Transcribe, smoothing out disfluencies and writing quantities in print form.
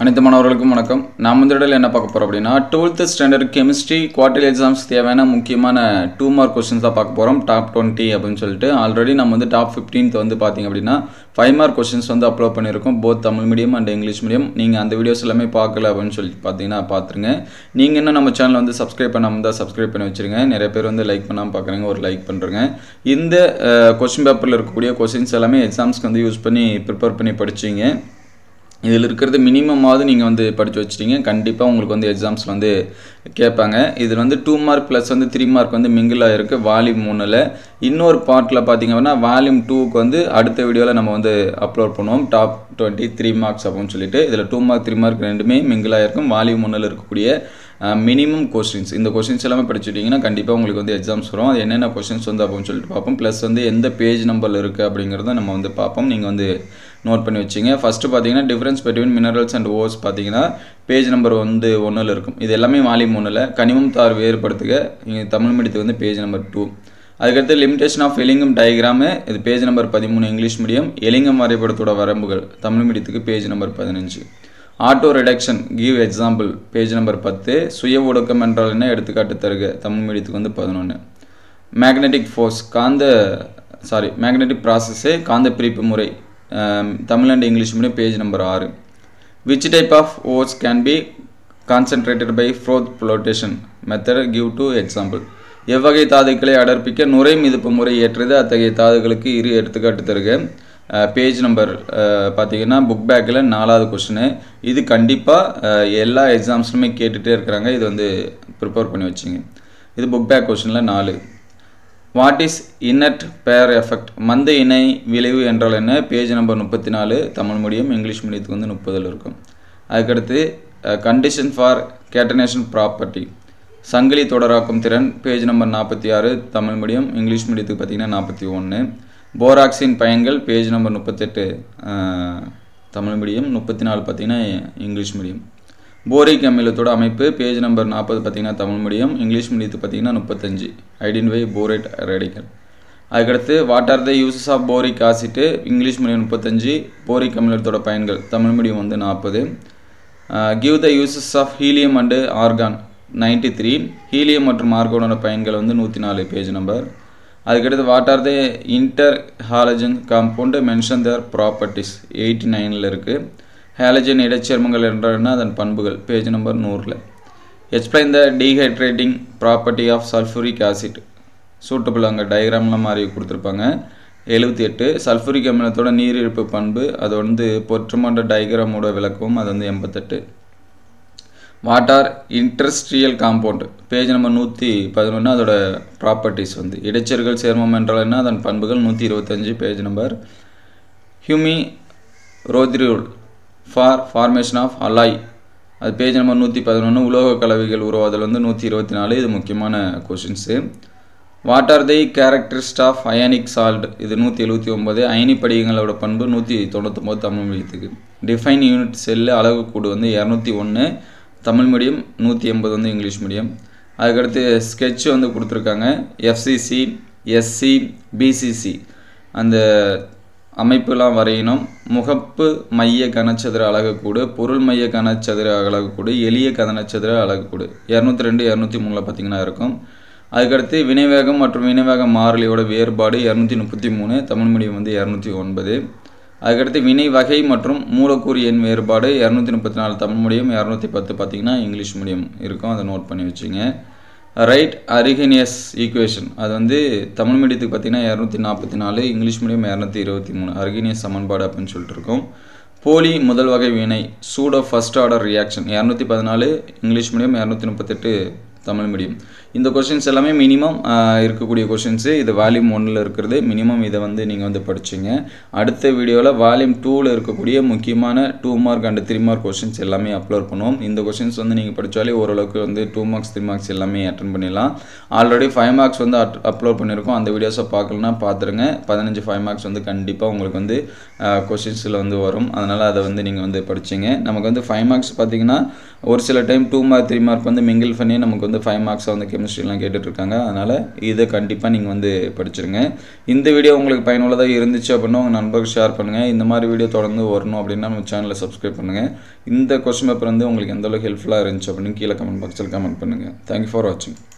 அனைத்து மாணவர்களுக்கும் வணக்கம். நாம் இந்த வீடியோல என்ன பார்க்க போறோம் அப்படினா 12th standard chemistry quarterly exams தேவையான முக்கியமான 2 மார்க் क्वेश्चंस தான் பார்க்க போறோம். டாப் 20 அப்படினு சொல்லிட்டு ஆல்ரெடி நம்ம வந்து டாப் 15th வந்து பாத்தீங்க அப்படினா 5 மார்க் क्वेश्चंस வந்து அப்லோட் பண்ணிருக்கோம். both Tamil medium and English medium. நீங்க அந்த வீடியோஸ் எல்லாமே பார்க்கல அப்படினு சொல்லி பாத்தீங்கன்னா பாத்துருங்க. நீங்க என்ன நம்ம சேனலை வந்து Subscribe பண்ணாம இருந்தா Subscribe பண்ணி வச்சிருங்க. நிறைய பேர் வந்து லைக் பண்ணாம பார்க்கறீங்க, ஒரு லைக் பண்றீங்க. இந்த क्वेश्चन பேப்பர்ல இருக்கக்கூடிய क्वेश्चंस எல்லாமே எக்ஸாம்ஸ்க்கு வந்து யூஸ் பண்ணி ப்ரிப்பேர் பண்ணி படிச்சீங்க. இதில் இருக்கிறது மினிமமாவது நீங்கள் வந்து படித்து வச்சிட்டீங்க. கண்டிப்பாக உங்களுக்கு வந்து எக்ஸாம்ஸில் வந்து கேட்பாங்க. இதில் வந்து 2 மார்க் ப்ளஸ் வந்து 3 மார்க் வந்து மிங்கிள் ஆகிருக்கு வால்யூம் 1ல். இன்னொரு பார்ட்டில் பார்த்தீங்க அப்படின்னா வால்யூம் 2க்கு வந்து அடுத்த வீடியோவில் நம்ம வந்து அப்லோட் பண்ணுவோம். டாப் 23 மார்க்ஸ் அப்படின்னு சொல்லிட்டு இதில் 2 மார்க் 3 மார்க் ரெண்டுமே மிங்கிள் ஆகிருக்கும். வால்யூம் 1ல் இருக்கக்கூடிய மினிமம் கொஸ்டின்ஸ், இந்த கொஸ்டின்ஸ் எல்லாமே படிச்சுட்டிங்கன்னா கண்டிப்பாக உங்களுக்கு வந்து எக்ஸாம்ஸ் வரும். அது என்னென்ன கொஸ்டின்ஸ் வந்து அப்படின்னு சொல்லிட்டு பார்ப்போம். ப்ளஸ் வந்து எந்த பேஜ் நம்பரில் இருக்குது அப்படிங்கிறத நம்ம வந்து பார்ப்போம். நீங்கள் வந்து நோட் பண்ணி வச்சிங்க. ஃபஸ்ட்டு பார்த்தீங்கன்னா difference between minerals and ores பார்த்தீங்கன்னா பேஜ் நம்பர் வந்து 1ல் இருக்கும். இது எல்லாமே வால்யூம் 1ல். கனிமம் தார் வேறுபடுத்துக இங்கே தமிழ் மீடியத்துக்கு வந்து பேஜ் நம்பர் 2. அதுக்கடுத்து லிமிடேஷன் ஆஃப் எலிங்கம் டயக்ராமு, இது பேஜ் நம்பர் 13 இங்கிலீஷ் மீடியம். எலிங்கம் வரைபடத்தோட வரம்புகள் தமிழ் மீடியத்துக்கு page number 15. Auto reduction give example page number 10. சுய ஒடுக்கம் என்றால் என்ன எடுத்துக்காட்டு தருக தமிழ் மீடியத்துக்கு வந்து 11. மேக்னெட்டிக் ஃபோர்ஸ் மேக்னெட்டிக் ப்ராசஸ்ஸு காந்த பிரிப்பு முறை Tamil and English medium page number 6. Which type of ores can be concentrated by froth flotation method give two example. எவ்வகை தாதுக்களை அடர்ப்பிக்க நுரை மிதப்பு முறை ஏற்றது அத்தகைய தாதுகளுக்கு இரு எடுத்துக்காட்டு தருக. பேஜ் நம்பர் பார்த்தீங்கன்னா புக் பேக்கில் 4வது கொஸ்டின். இது கண்டிப்பாக எல்லா எக்ஸாம்ஸ்லுமே கேட்டுகிட்டே இருக்கிறாங்க. இது வந்து ப்ரிப்பேர் பண்ணி வச்சிங்க. இது புக் பேக் கொஸ்டினில் 4. What is inert pair effect மந்த இணை விளைவு என்றால் என்ன page number 34 Tamil medium English மீடியத்துக்கு வந்து 30ல் இருக்கும். அதுக்கடுத்து கண்டிஷன் ஃபார் கேட்டனேஷன் ப்ராப்பர்ட்டி சங்கிலி தொடராக்கும் திறன் page number 46 Tamil medium English மீடியத்துக்கு பார்த்தீங்கன்னா 41. போராக்சின் பயன்கள் பேஜ் நம்பர் 38 தமிழ் மீடியம் 34 பார்த்தீங்கன்னா இங்கிலீஷ் மீடியம். போரிக் அமிலத்தோட அமைப்பு பேஜ் நம்பர் 40 பார்த்தீங்கன்னா தமிழ் மீடியம் இங்கிலீஷ் மீடியத்துக்கு பார்த்தீங்கன்னா 35 ஐடென்டிஃபை போரேட் ரேடிக்கல். அதுக்கடுத்து what are the uses of boric acid English medium 35 boric அமிலத்தோட பயன்கள் தமிழ் மீடியம் வந்து 40. Give the uses of helium and argon 93 helium மற்றும் ஆர்கானோட பயன்கள் வந்து 104 பேஜ் நம்பர். அதுக்கடுத்து what are the inter halogen compound mention their properties 89ல் இருக்குது. ஹாலஜன் இடைச்சேர்மங்கள் என்றால் அதன் பண்புகள் பேஜ் நம்பர் 100ல். Explain the dehydrating property of sulphuric acid suitable அங்கே டயக்ராம்லாம் மாதிரி கொடுத்துருப்பாங்க. 78 சல்ஃபூரிக் அமிலத்தோட நீரிழப்பு பண்பு அது வந்து பொற்றமாண்ட டயக்ராமோட விளக்கம் அது வந்து 88. What are interstitial compound page number 111 அதோட ப்ராப்பர்ட்டிஸ் வந்து இடைச்செருகல் சேர்மம் என்றால் என்ன அதன் பண்புகள் 125 page number. Hume Rothery rule for formation of alloy அது பேஜ் நம்பர் 111 உலோக கலவைகள் உருவாதல் வந்து 124 இது முக்கியமான questions. What are the characteristics of ionic salt இது 179 அயனி படிகங்களோட பண்பு 199 தமிழ் மீடியத்துக்கு. டிஃபைன் யூனிட் செல்லு அளவு கூடு வந்து 201 தமிழ் மீடியம் 180 வந்து இங்கிலீஷ் மீடியம். அதுக்கடுத்து ஸ்கெட்ச் வந்து கொடுத்துருக்காங்க. எஃப்சிசி எஸ்சி பிசிசி அந்த அமைப்புலாம் வரையணும். முகப்பு மைய கனச்சதுர அலகுக்கூடு பொருள் மைய கனச்சதுர அலகுக்கூடு எளிய கனச்சதுர அலகுக்கூடு 202 203 பார்த்தீங்கன்னா இருக்கும். அதுக்கடுத்து வினைவேகம் மற்றும் வினைவேக மாறிலியோட வேறுபாடு 233 தமிழ் மீடியம் வந்து 209. அதுக்கடுத்து வினை வகை மற்றும் மூலக்கூறு எண் வேறுபாடு 234 தமிழ் மீடியம் 210 பார்த்தீங்கன்னா இங்கிலீஷ் மீடியம் இருக்கும். அதை நோட் பண்ணி வச்சுங்க. ரைட் அரிகனியஸ் ஈக்குவேஷன் அது வந்து தமிழ் மீடியத்துக்கு பார்த்தீங்கன்னா 244 இங்கிலீஷ் மீடியம் 223 அரிகனியஸ் சமன்பாடு அப்படின்னு சொல்லிட்டு இருக்கோம். போலி முதல் வகை வினை pseudo first order reaction 214 English medium 238 Tamil medium. இந்த கொஷின்ஸ் எல்லாமே மினிமம் இருக்கக்கூடிய கொஷின்ஸு. இது வால்யூம் 1ல் இருக்கிறது. மினிமம் இதை வந்து நீங்கள் வந்து படிச்சிங்க. அடுத்த வீடியோவில் வால்யூம் 2ல் இருக்கக்கூடிய முக்கியமான 2 மார்க் அண்ட் 3 மார்க் கொஷின்ஸ் எல்லாமே அப்லோட் பண்ணுவோம். இந்த கொஷின்ஸ் வந்து நீங்கள் படித்தாலே ஓரளவுக்கு வந்து 2 மார்க்ஸ் 3 மார்க்ஸ் எல்லாமே அட்டன் பண்ணிடலாம். ஆல்ரெடி 5 மார்க்ஸ் வந்து அப்லோட் பண்ணியிருக்கோம். அந்த வீடியோஸை பார்க்கலன்னா பார்த்துருங்க. 15 5 மார்க்ஸ் வந்து கண்டிப்பாக உங்களுக்கு வந்து கொஷின்ஸில் வந்து வரும். அதனால் அதை வந்து நீங்கள் வந்து படிச்சிங்க. நமக்கு வந்து 5 மார்க்ஸ் பார்த்தீங்கன்னா ஒரு சில டைம் 2 மார்க் 3 மார்க் வந்து மிங்கிள் பண்ணி நமக்கு வந்து 5 மார்க்ஸை வந்து கெமிஸ்ட்ரிலாம் கேட்டுட்ருக்காங்க. அதனால் இதை கண்டிப்பாக நீங்கள் வந்து படிச்சிருங்க. இந்த வீடியோ உங்களுக்கு பயனுள்ளதாக இருந்துச்சு அப்படின்னா உங்கள் நண்பர்களுக்கு ஷேர் பண்ணுங்கள். இந்த மாதிரி வீடியோ தொடர்ந்து வரணும் அப்படின்னா நம்ம சேனலை சப்ஸ்கிரைப் பண்ணுங்கள். இந்த கொஸ்டின் பேப்பர் வந்து உங்களுக்கு எந்த அளவுக்கு ஹெல்ப்ஃபுல்லாக இருந்துச்சு அப்படின்னு கீழே கமெண்ட் பாக்ஸில் கமெண்ட் பண்ணுங்கள். தேங்க்யூ ஃபார் வாட்சிங்.